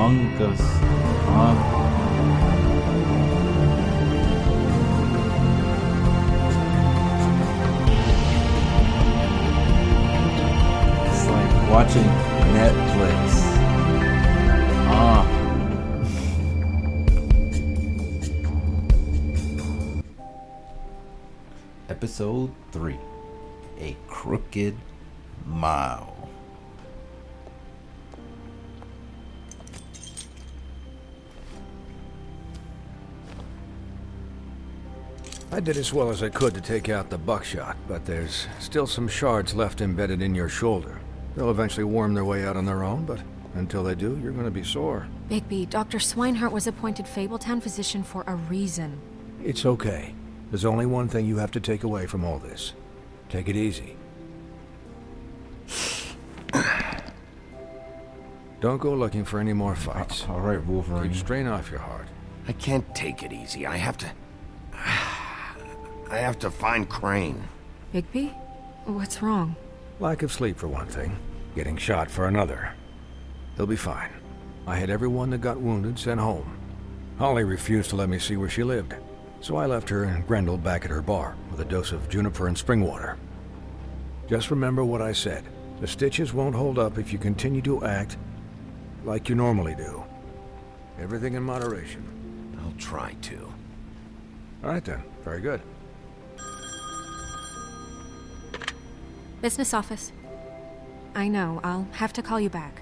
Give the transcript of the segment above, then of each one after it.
Among Us. It's like watching Netflix. Episode 3. A Crooked Mile. I did as well as I could to take out the buckshot, but there's still some shards left embedded in your shoulder. They'll eventually worm their way out on their own, but until they do, you're going to be sore. Bigby, Dr. Swinehart was appointed Fabletown physician for a reason. It's okay. There's only one thing you have to take away from all this. Take it easy. Don't go looking for any more fights. All right, Wolverine. Keep strain off your heart. I can't take it easy. I have to find Crane. Bigby? What's wrong? Lack of sleep for one thing. Getting shot for another. He'll be fine. I had everyone that got wounded sent home. Holly refused to let me see where she lived, so I left her and Grendel back at her bar with a dose of juniper and spring water. Just remember what I said. The stitches won't hold up if you continue to act like you normally do. Everything in moderation. I'll try to. All right then. Very good. Business office. I know, I'll have to call you back.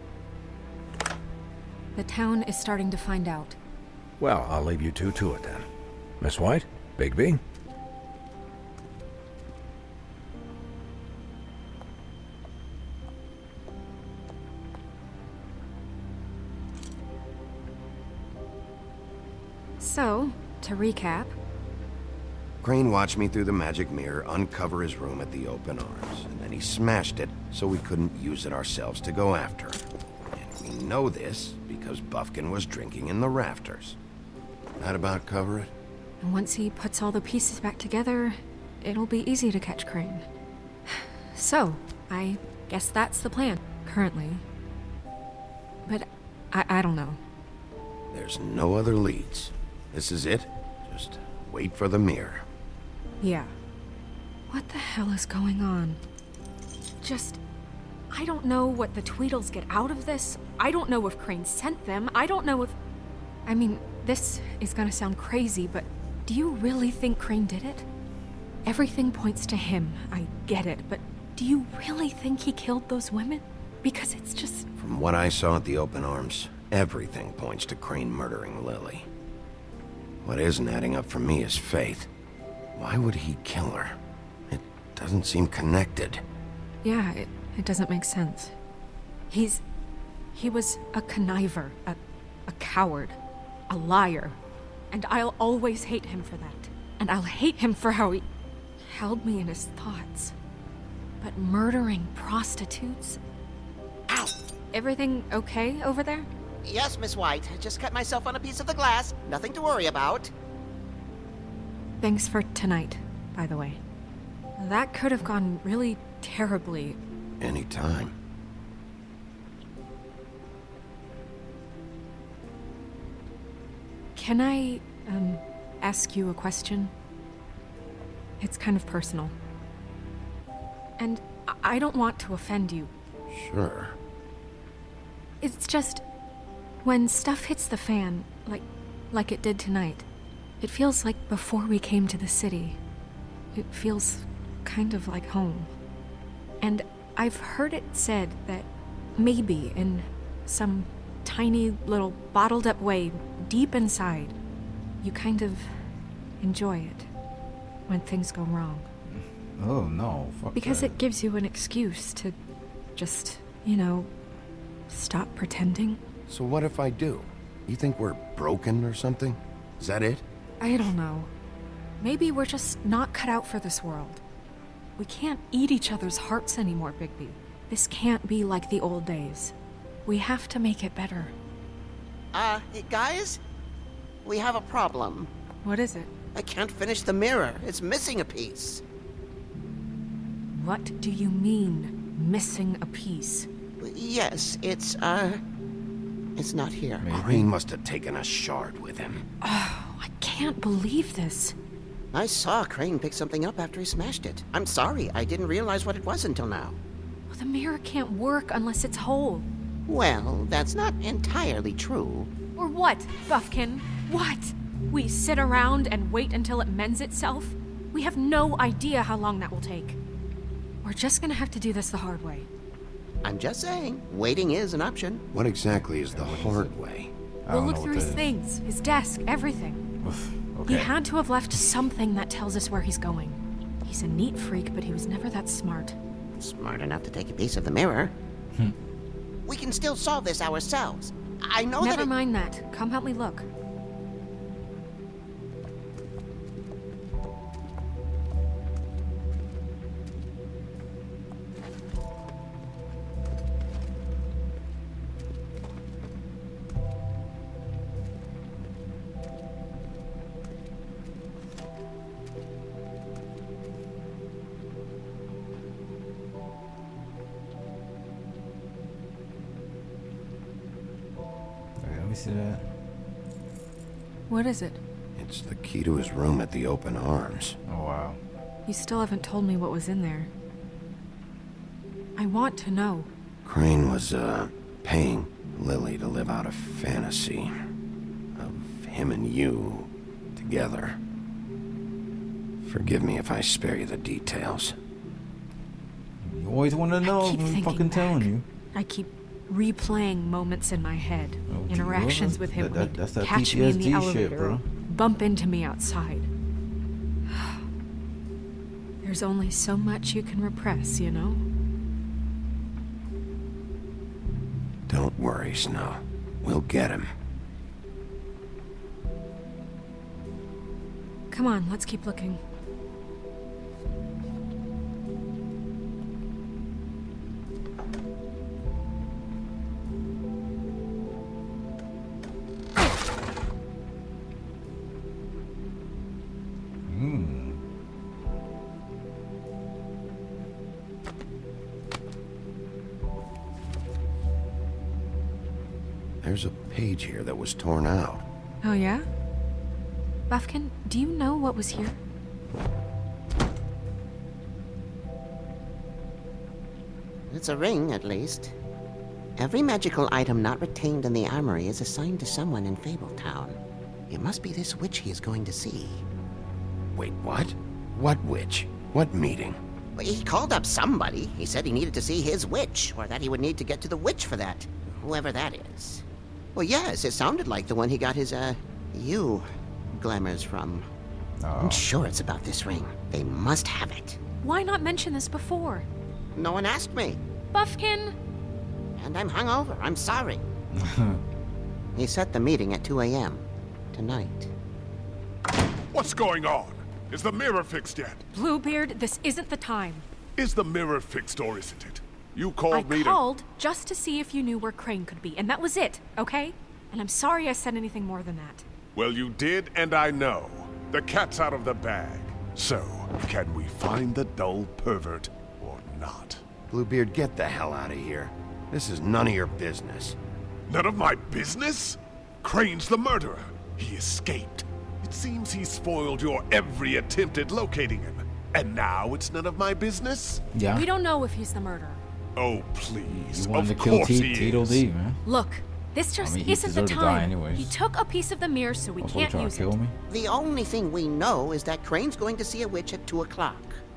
The town is starting to find out. Well, I'll leave you two to it then. Miss White? Bigby? So, to recap... Crane watched me through the magic mirror uncover his room at the Open Arms, and then he smashed it so we couldn't use it ourselves to go after him. And we know this because Buffkin was drinking in the rafters. That about cover it? And once he puts all the pieces back together, it'll be easy to catch Crane. So, I guess that's the plan, currently. But I don't know. There's no other leads. This is it. Just wait for the mirror. Yeah. What the hell is going on? I don't know what the Tweedles get out of this. I don't know if Crane sent them. I don't know if... I mean, this is gonna sound crazy, but do you really think Crane did it? Everything points to him. I get it, but do you really think he killed those women? Because it's just... From what I saw at the Open Arms, everything points to Crane murdering Lily. What isn't adding up for me is Faith. Why would he kill her? It doesn't seem connected. Yeah, it doesn't make sense. He was a conniver, a coward, a liar. And I'll always hate him for that. And I'll hate him for how he held me in his thoughts. But murdering prostitutes? Ow! Everything okay over there? Yes, Miss White. I just cut myself on a piece of the glass. Nothing to worry about. Thanks for tonight, by the way. That could have gone really terribly. Anytime. Can I, ask you a question? It's kind of personal. And I don't want to offend you. Sure. It's just... when stuff hits the fan, like it did tonight, it feels like before we came to the city. It feels kind of like home. And I've heard it said that maybe in some tiny little bottled up way deep inside, you kind of enjoy it when things go wrong. Oh no, fuck Because that. it gives you an excuse to just, stop pretending. So what if I do? You think we're broken or something? Is that it? I don't know. Maybe we're just not cut out for this world. We can't eat each other's hearts anymore, Bigby. This can't be like the old days. We have to make it better. Hey, guys? We have a problem. What is it? I can't finish the mirror. It's missing a piece. What do you mean, missing a piece? Yes, it's It's not here. Maybe. Crane must have taken a shard with him. I can't believe this. I saw Crane pick something up after he smashed it. I'm sorry, I didn't realize what it was until now. Well, the mirror can't work unless it's whole. Well, that's not entirely true. Or what, Buffkin? What? We sit around and wait until it mends itself? We have no idea how long that will take. We're just gonna have to do this the hard way. I'm just saying, waiting is an option. What exactly is the hard way? I We'll don't look know through what his that things, his desk, everything. is. Oof, He okay. had to have left something that tells us where he's going. He's a neat freak, but he was never that smart. Smart enough to take a piece of the mirror. We can still solve this ourselves. I know Never that mind that. Come help me look. Okay, let me see that. What is it? It's the key to his room at the Open Arms. Oh, wow. You still haven't told me what was in there. I want to know. Crane was, paying Lily to live out a fantasy of him and you together. Forgive me if I spare you the details. You always want to know. keep I'm thinking fucking telling back. you. I keep replaying moments in my head. Oh, Interactions well, with him that- when that's he'd that catch me in the PTSD elevator, shit, bro. or bump into me outside. There's only so much you can repress, you know? Don't worry, Snow. We'll get him. Come on, let's keep looking. There's a page here that was torn out. Oh, yeah? Buffkin, do you know what was here? it's a ring, at least. Every magical item not retained in the armory is assigned to someone in Fabletown. It must be this witch he is going to see. Wait, what? What witch? What meeting? Well, he called up somebody. He said he needed to see his witch, or that he would need to get to the witch for that. Whoever that is. Well, yes, it sounded like the one he got his, you glamours from. I'm Oh, sure it's about this ring. They must have it. Why not mention this before? No one asked me. Buffkin! And I'm hungover. I'm sorry. He set the meeting at 2 a.m. tonight. What's going on? Is the mirror fixed yet? Bluebeard, this isn't the time. Is the mirror fixed or isn't it? You I called me called just to see if you knew where Crane could be, and that was it, okay? And I'm sorry I said anything more than that. Well, you did, and I know. The cat's out of the bag. So, can we find the dull pervert or not? Bluebeard, get the hell out of here. This is none of your business. None of my business? Crane's the murderer. He escaped. It seems he spoiled your every attempt at locating him. And now it's none of my business? yeah. We don't know if he's the murderer. Oh, please. You wanted Of to kill course he Tito is. D, man. Look, this just mean, he isn't the deserved to die time. anyways. He took a piece of the mirror, so we Also can't trying use to kill it. me. The only thing we know is that Crane's going to see a witch at 2 o'clock.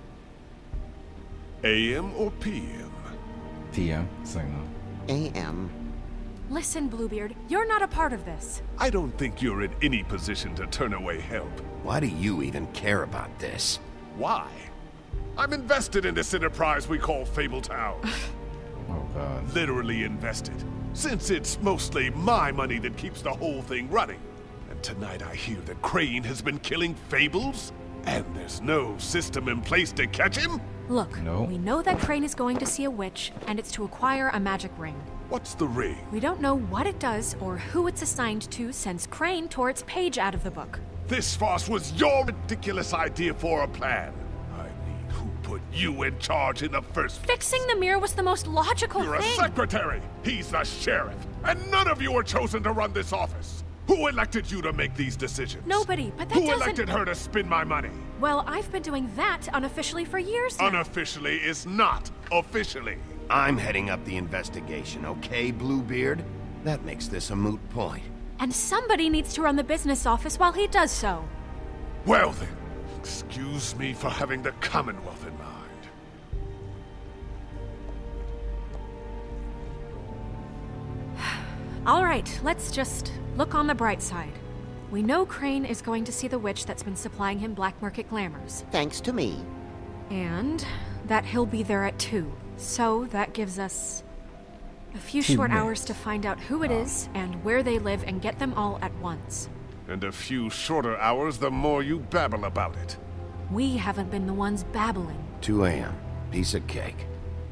AM or PM? PM. Signal. A.M. Listen, Bluebeard, you're not a part of this. I don't think you're in any position to turn away help. Why do you even care about this? Why? I'm invested in this enterprise we call Fabletown. Oh, God. Literally invested. Since it's mostly my money that keeps the whole thing running. And tonight I hear that Crane has been killing Fables? And there's no system in place to catch him? Look, No. we know that Crane is going to see a witch, and it's to acquire a magic ring. What's the ring? We don't know what it does or who it's assigned to since Crane tore its page out of the book. This farce was your ridiculous idea for a plan. I mean, who put you in charge in the first place? Fixing the mirror was the most logical You're a thing. secretary! He's the sheriff! And none of you were chosen to run this office! Who elected you to make these decisions? Nobody, but that Who doesn't... elected her to spend my money? Well, I've been doing that unofficially for years now. Unofficially is not officially. I'm heading up the investigation, okay, Bluebeard? That makes this a moot point. And somebody needs to run the business office while he does so. Well then, excuse me for having the Commonwealth in mind. All right, let's just look on the bright side. We know Crane is going to see the witch that's been supplying him black market glamours. Thanks to me. And that he'll be there at 2. So that gives us a few 2 short minutes. hours to find out who it is and where they live and get them all at once. And a few shorter hours, the more you babble about it. We haven't been the ones babbling. 2 a.m. Piece of cake.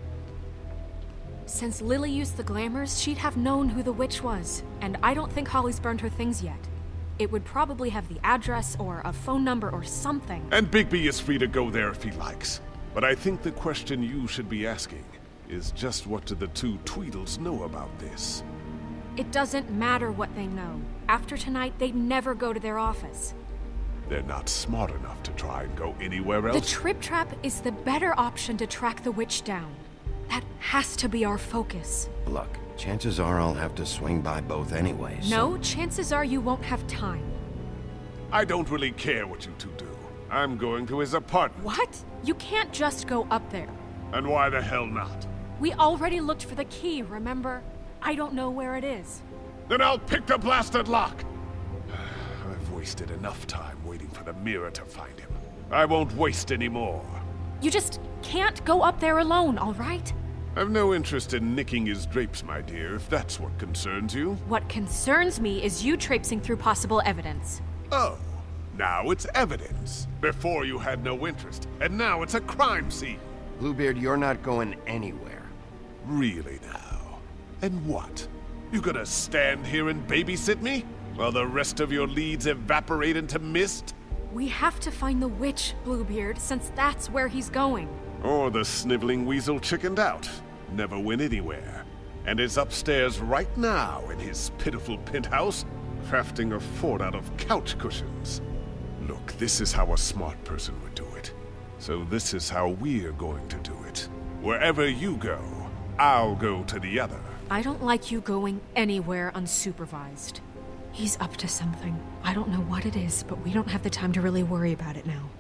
Since Lily used the glamours, she'd have known who the witch was. And I don't think Holly's burned her things yet. It would probably have the address or a phone number or something. And Bigby is free to go there if he likes. But I think the question you should be asking is just what do the 2 Tweedles know about this? It doesn't matter what they know. After tonight, they'd never go to their office. They're not smart enough to try and go anywhere The else. Trip Trap is the better option to track the witch down. That has to be our focus. Look, chances are I'll have to swing by both anyways. No, chances are you won't have time. I don't really care what you 2 do. I'm going to his apartment. What? You can't just go up there. And why the hell not? We already looked for the key, remember? I don't know where it is. Then I'll pick the blasted lock! I've wasted enough time waiting for the mirror to find him. I won't waste any more. You just can't go up there alone, all right? I've no interest in nicking his drapes, my dear, if that's what concerns you. What concerns me is you traipsing through possible evidence. Oh, now it's evidence. Before you had no interest, and now it's a crime scene. Bluebeard, you're not going anywhere. Really now? And what? You gonna stand here and babysit me? While the rest of your leads evaporate into mist? We have to find the witch, Bluebeard, since that's where he's going. Or the sniveling weasel chickened out, never went anywhere, and is upstairs right now in his pitiful penthouse, crafting a fort out of couch cushions. Look, this is how a smart person would do it. So this is how we're going to do it. Wherever you go, I'll go to the other. I don't like you going anywhere unsupervised. He's up to something. I don't know what it is, but we don't have the time to really worry about it now.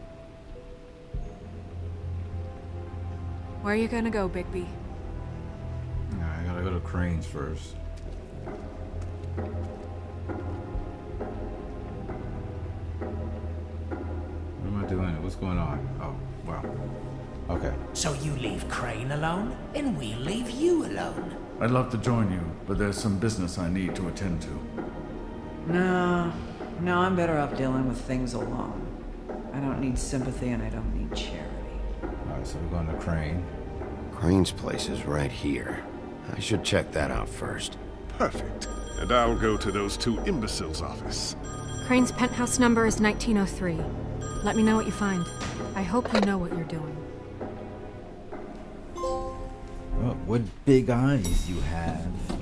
Where are you gonna go, Bigby? I gotta go to Crane's first. What am I doing? What's going on? Oh, wow. Okay. So you leave Crane alone, and we'll leave you alone. I'd love to join you, but there's some business I need to attend to. No, I'm better off dealing with things alone. I don't need sympathy and I don't need charity. Alright, so we're going to Crane. Crane's place is right here. I should check that out first. Perfect. And I'll go to those 2 imbeciles' office. Crane's penthouse number is 1903. Let me know what you find. I hope you know what you're doing. Oh, what big eyes you have.